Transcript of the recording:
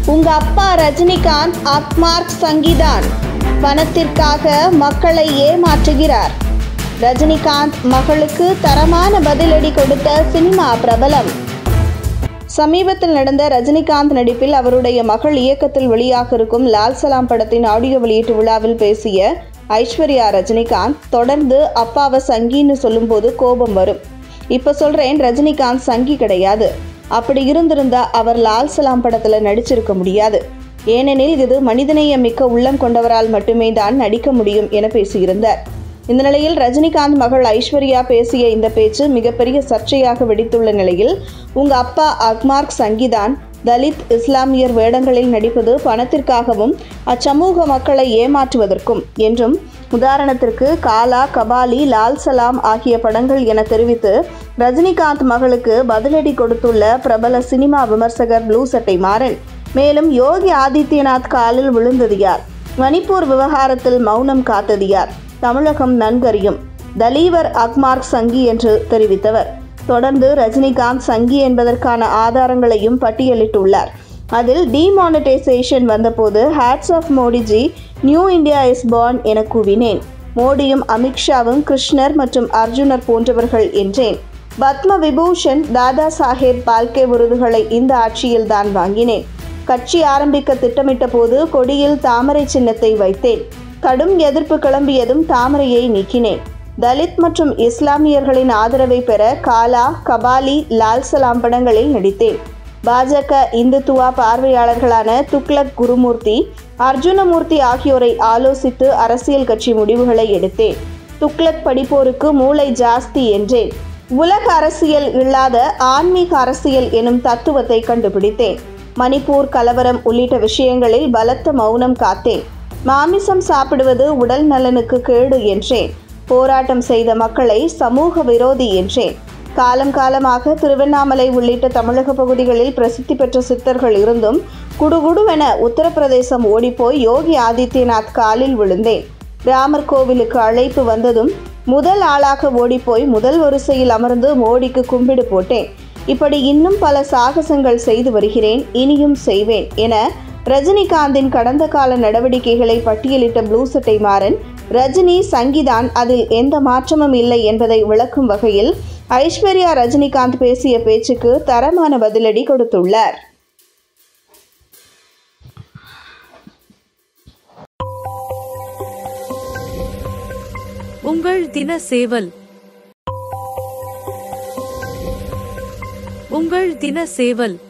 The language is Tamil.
உங்க அப்பா ரஜினிகாந்த் அக்மார்க் சங்கிதான், பணத்திற்காக மக்களை ஏமாற்றுகிறார். ரஜினிகாந்த் மகளுக்கு தரமான பதிலடி கொடுத்த சினிமா பிரபலம். சமீபத்தில் நடந்த ரஜினிகாந்த் நடிப்பில் அவருடைய மகள் இயக்கத்தில் வெளியாக இருக்கும் லால் சலாம் படத்தின் ஆடியோ வெளியீட்டு விழாவில் பேசிய ஐஸ்வர்யா ரஜினிகாந்த், தொடர்ந்து அப்பாவை சங்கின்னு சொல்லும்போது கோபம் வரும். இப்ப சொல்றேன், ரஜினிகாந்த் சங்கி கிடையாது. அப்படி இருந்திருந்தா அவர் லால் சலாம் படத்துல நடிச்சிருக்க முடியாது. ஏனெனில் இது மனிதநேயம் மிக்க உள்ளம் கொண்டவரால் மட்டுமே தான் நடிக்க முடியும் என பேசியிருந்தார். இந்த நிலையில் ரஜினிகாந்த் மகள் ஐஸ்வர்யா பேசிய இந்த பேச்சு மிகப்பெரிய சர்ச்சையாக வெடித்துள்ள நிலையில், உங்க அப்பா அக்மார்க் சங்கிதான், தலித் இஸ்லாமியர் வேடங்களில் நடிப்பது பணத்திற்காகவும் அச்சமூக மக்களை ஏமாற்றுவதற்கும் என்றும், உதாரணத்திற்கு காலா, கபாலி, லால் சலாம் ஆகிய படங்கள் என தெரிவித்து ரஜினிகாந்த் மகளுக்கு பதிலடி கொடுத்துள்ள பிரபல சினிமா விமர்சகர் ப்ளூ சட்டை மாறன். மேலும் யோகி ஆதித்யநாத் காலில் விழுந்தது யார், மணிப்பூர் விவகாரத்தில் மௌனம் காத்தது யார், தமிழகம் நன்கறியும், தலீவர் அக்மார்க் சங்கி என்று தெரிவித்தவர். தொடர்ந்து ரஜினிகாந்த் சங்கி என்பதற்கான ஆதாரங்களையும் பட்டியலிட்டுள்ளார். அதில் டிமானிட்டைசேஷன் வந்தபோது hats off Modiji, new India is born என கூவினேன். மோடியும் அமித்ஷாவும் கிருஷ்ணர் மற்றும் அர்ஜுனர் போன்றவர்கள் என்றேன். பத்ம விபூஷன், தாதா சாஹேப் பால்கே விருதுகளை இந்த ஆட்சியில் தான் வாங்கினேன். கட்சி ஆரம்பிக்க திட்டமிட்ட போது கொடியில் தாமரை சின்னத்தை வைத்தேன். கடும் எதிர்ப்பு கிளம்பியதும் தாமரையை நீக்கினேன். தலித் மற்றும் இஸ்லாமியர்களின் ஆதரவை பெற காலா, கபாலி, லால் சலாம் படங்களில் நடித்தேன். பாஜக இந்துத்துவா பார்வையாளர்களான துக்ளக் குருமூர்த்தி, அர்ஜுனமூர்த்தி ஆகியோரை ஆலோசித்து அரசியல் கட்சி முடிவுகளை எடுத்தேன். துக்ளக் படிப்போருக்கு மூளை ஜாஸ்தி என்றேன். உலக அரசியல் இல்லாத ஆன்மீக அரசியல் எனும் தத்துவத்தை கண்டுபிடித்தேன். மணிப்பூர் கலவரம் உள்ளிட்ட விஷயங்களில் பலத்த மௌனம் காத்தேன். மாமிசம் சாப்பிடுவது உடல் நலனுக்கு கேடு என்றேன். போராட்டம் செய்த மக்களை சமூக விரோதி என்றேன். காலம் காலமாக திருவண்ணாமலை உள்ளிட்ட தமிழக பகுதிகளில் பிரசித்தி பெற்ற சித்தர்கள் இருந்தும் குடுகுடுவென உத்தரப்பிரதேசம் ஓடிப்போய் யோகி ஆதித்யநாத் காலில் விழுந்தேன். ராமர் கோவிலுக்கு அழைப்பு வந்ததும் முதல் ஆளாக ஓடிப்போய் முதல் வரிசையில் அமர்ந்து மோடிக்கு கும்பிடு போட்டேன். இப்படி இன்னும் பல சாகசங்கள் செய்து வருகிறேன், இனியும் செய்வேன் என ரஜினிகாந்தின் கடந்த கால நடவடிக்கைகளை பட்டியலிட்ட ப்ளூ சட்டை மாறன், ரஜினி சங்கிதான், அதில் எந்த மாற்றமும் இல்லை என்பதை விளக்கும் வகையில் ஐஸ்வர்யா ரஜினிகாந்த் பேசிய பேச்சுக்கு தரமான பதிலடி கொடுத்துள்ளார். உங்கள் தின சேவல். உங்கள் தின சேவல்.